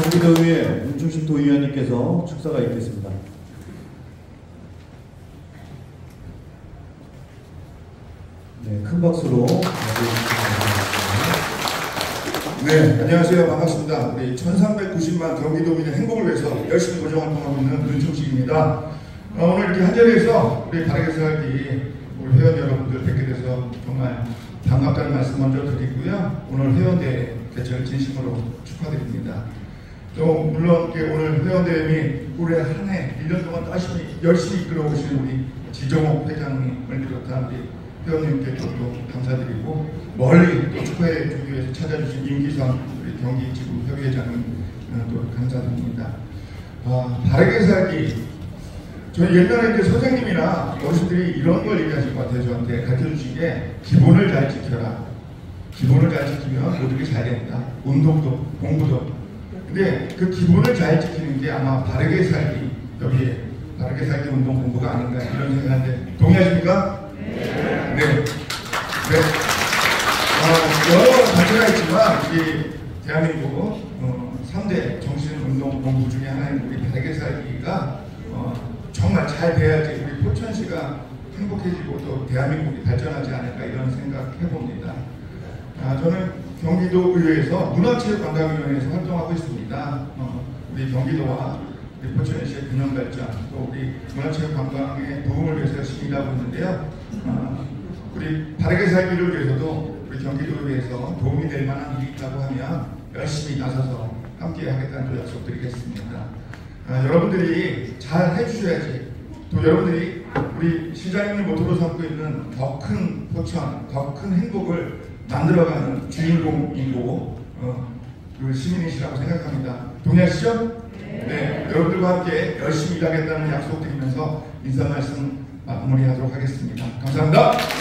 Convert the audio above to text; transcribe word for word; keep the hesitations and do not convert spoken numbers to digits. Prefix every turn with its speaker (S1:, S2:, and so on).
S1: 경기도의회 윤충식 도의원님께서 축사가 있겠습니다. 네, 큰 박수로
S2: 네, 안녕하세요. 반갑습니다. 우리 천삼백구십만 경기도민의 행복을 위해서 열심히 고정활동하고 있는 윤충식입니다. 어, 오늘 이렇게 한 자리에서 우리 바르게 살기 우리 회원 여러분들 뵙게 돼서 정말 반갑다는 말씀 먼저 드리고요. 오늘 회원대회 개최를 진심으로 축하드립니다. 또 물론 오늘 회원대회 올해 한 해 일 년 동안 열심히, 열심히 이끌어오신 우리 지정옥 회장님을 비롯한 우리 회원님께 또 감사드리고, 멀리 또 축하해 주기 위해서 찾아주신 임기선 우리 경기지구 협의회장님 또 감사드립니다. 아, 바르게 살기. 저희 옛날에 이제 선생님이나 어르신들이 이런 걸 얘기하실 것 같아요. 저한테 가르쳐 주신 게 기본을 잘 지켜라. 기본을 잘 지키면 모든 게 잘 됩니다. 운동도 공부도. 근데 그 기본을 잘 지키는 게 아마 바르게 살기, 여기에 바르게 살기 운동 공부가 아닌가 이런 생각하는데 동의하십니까? 네. 네. 네. 어, 여러 단체가 있지만 이 대한민국 어, 삼 대 정신운동 공부 중에 하나인 우리 바르게 살기가 어, 정말 잘 돼야지 우리 포천시가 행복해지고 또 대한민국이 발전하지 않을까 이런 생각해 봅니다. 아, 저는 경기도의회에서 문화체육관광위원회에서 활동하고 있습니다. 어, 우리 경기도와 우리 포천시의 균형 발전, 또 우리 문화체육관광의 도움을 위해서 열심히 일하고 있는데요. 어, 우리 바르게 살기를 위해서도 우리 경기도의회에서 도움이 될 만한 일이 있다고 하면 열심히 나서서 함께 하겠다는 또 약속드리겠습니다. 아, 여러분들이 잘 해주셔야지 또 여러분들이 우리 시장님을 모토로 삼고 있는 더 큰 포천, 더 큰 행복을 만들어가는 주인공이고 어, 그 시민이시라고 생각합니다. 동의하시죠? 네. 네. 여러분들과 함께 열심히 일하겠다는 약속 드리면서 인사 말씀 마무리하도록 하겠습니다. 감사합니다.